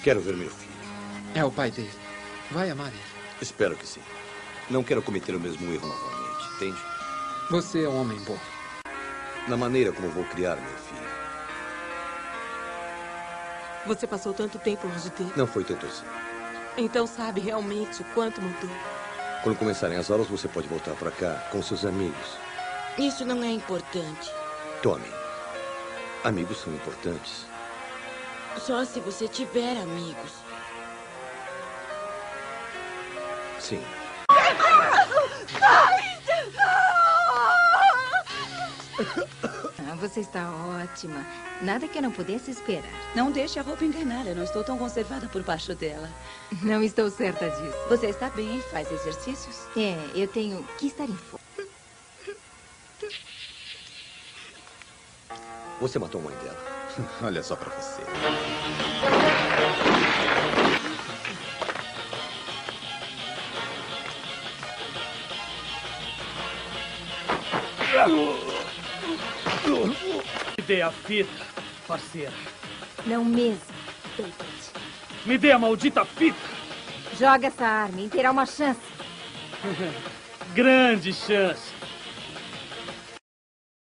Quero ver meu filho. É o pai dele. Vai amar ele. Espero que sim. Não quero cometer o mesmo erro novamente, entende? Você é um homem bom. Na maneira como vou criar meu filho. Você passou tanto tempo longe dele. Não foi tanto assim. Então sabe realmente o quanto mudou. Quando começarem as aulas, você pode voltar para cá com seus amigos. Isso não é importante. Tome. Amigos são importantes. Só se você tiver amigos. Sim. Você está ótima. Nada que eu não pudesse esperar. Não deixe a roupa enganar. Eu não estou tão conservada por baixo dela. Não estou certa disso. Você está bem? Faz exercícios? É, eu tenho que estar em forma. Você matou a mãe dela. Olha só pra você. Me dê a fita, parceira. Não mesmo, David. Me dê a maldita fita. Joga essa arma e terá uma chance. Grande chance.